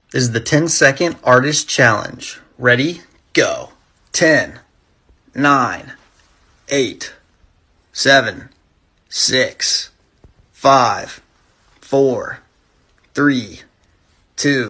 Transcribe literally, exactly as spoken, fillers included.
This is the ten second artist challenge. Ready? Go. ten, nine, eight, seven, six, five, four, three, two,